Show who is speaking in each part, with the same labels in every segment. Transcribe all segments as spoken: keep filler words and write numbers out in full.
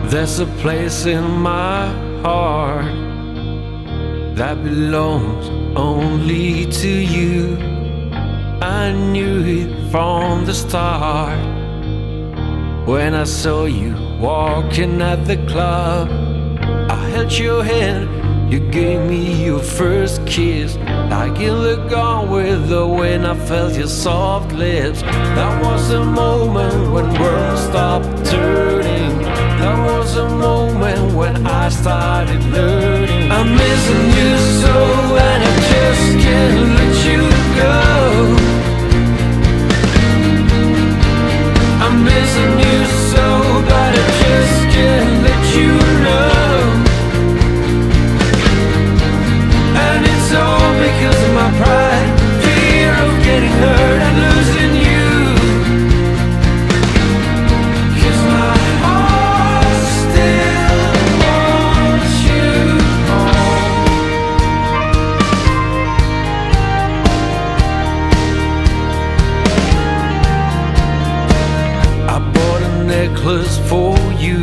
Speaker 1: There's a place in my heart that belongs only to you. I knew it from the start when I saw you walking at the club. I held your hand, you gave me your first kiss. Like in the Gone with the Wind, I felt your soft lips. That was a moment when worlds stopped turning. That was a moment when I started learning. I'm missing you so, and I just can't let you go. I'm missing you so, but I just can't let you know. And it's all because of my pride, fear of getting hurt and losing you. 'Cause my heart still wants you home. I bought a necklace for you,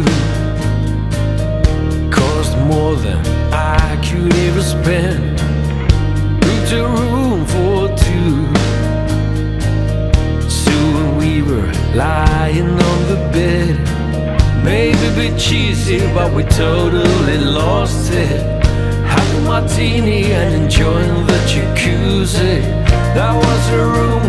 Speaker 1: cost more than I could ever spend. Booked a room for two. Soon we were lying on the bed. Maybe a bit cheesy, but we totally lost it. Having a martini and enjoying the jacuzzi. That was a room